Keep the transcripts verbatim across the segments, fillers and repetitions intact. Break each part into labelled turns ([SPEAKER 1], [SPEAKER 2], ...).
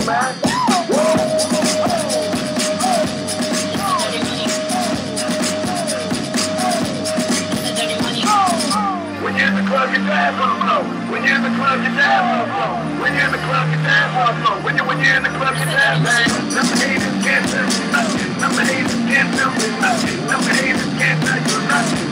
[SPEAKER 1] man. When you're in the club, your dance on the floor. When you're in the club, your dance on the floor. When you're in the club, your dance on the floor. When you when you're in the club, your dance, man. Number haters can't tell you nothing. Number haters can't tell you nothing. Number haters can't tell you nothing.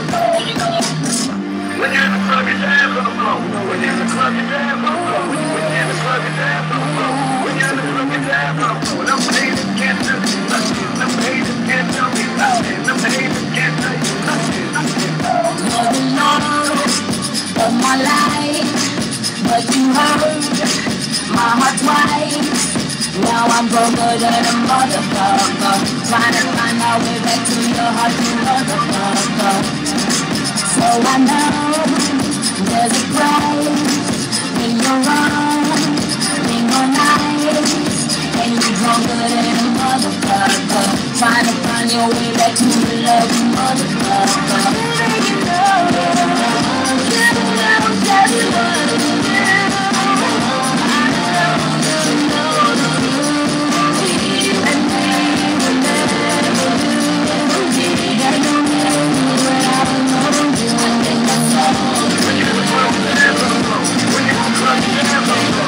[SPEAKER 1] When you're in the club, your dance on the floor. When you're in the club, your dance on the floor. When you're in the club, your dance on the floor. When you're in the club, your dance on the floor. Number haters can't tell you nothing. Number haters can't tell me nothing. Number haters can't tell you nothing.
[SPEAKER 2] You're the love of my life, but you hurt my heart twice. Now I'm broker than a motherfucker, trying to find my way back to your heart, you motherfucker. So I know there's a price when you're wrong, when you're nice, and you're broker than a motherfucker, trying to find your way back to the love, you motherfucker. You know, you know just what it is. I know you know the truth, and they will never do. They don't know what I know you. I think that's all.
[SPEAKER 1] When you're in the club, your dance on the floor. When you're in the club, your dance on the floor.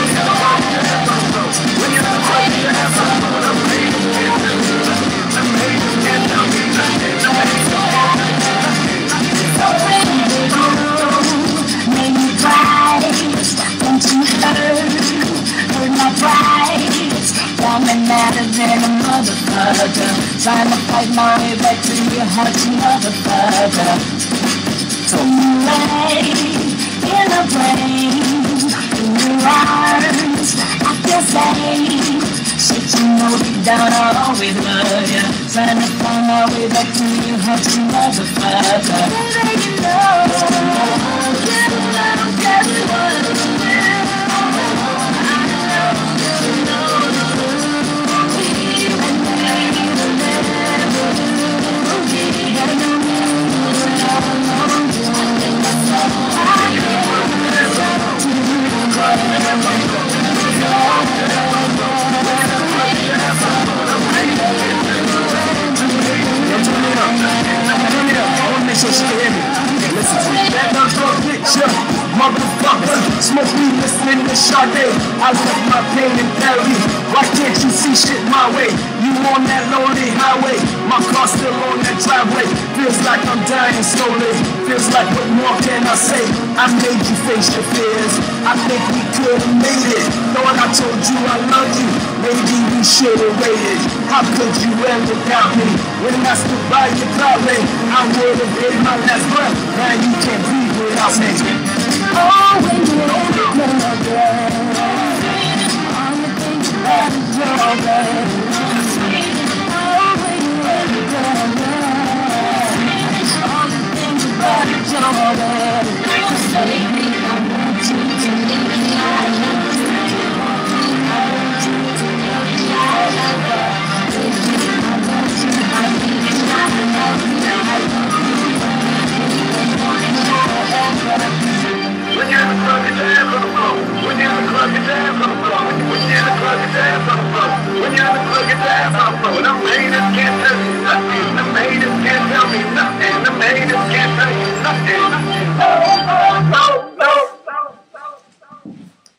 [SPEAKER 1] When you're in the club, your dance on the floor. Number haters can't tell me nothing. Number haters can't tell me nothing. Number haters can't tell me nothing.
[SPEAKER 2] Made me cry, don't you hurt, hurt my pride. Got me madder than a motherfucker, trying to fight my way back to your heart, you motherfucker. Told me lay in a brain, in your arms, I feel safe. Shit, you know deep down I always love you, trying to find my way back to your heart, you motherfucker. Baby, you know, you know just what it is. I know you know the truth, and they will never do. They don't know what I know you. I think that's all I can do.
[SPEAKER 3] So she can hear me. Okay, listen to me. That does your picture, motherfucker. Smoke weed, listening to Sade. I left my pain in Paris. Why can't you see shit my way? You on that lonely highway, my car still on that driveway. Feels like I'm dying slowly. Feels like what more can I say? I made you face your fears. I think we could've made it. Thought I told you I love you. Maybe we should've waited. How could you ever doubt me? When I stood by you proudly, I would've gave my last breath. Now you